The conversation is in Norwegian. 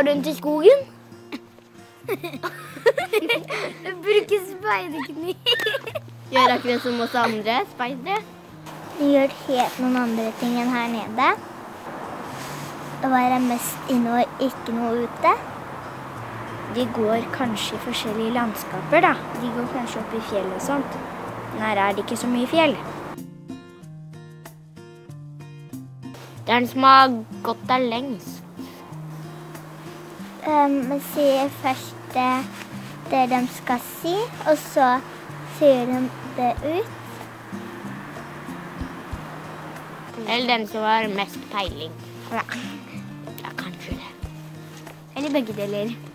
rundt i skogen. Bruke speiderkniv. Gjør akkurat som oss andre speidere. De gjør helt noen andre ting enn her nede. Å være mest inne og ikke noe ute. De går kanskje i forskjellige landskaper da. De går kanskje opp i fjell og sånt. Men her er det ikke så mye fjell. Det er den som har gått der lengst. Vi sier først det de skal si, og så sier de det ut. Eller den som har mest peiling. Ja, kanskje det. Eller begge deler.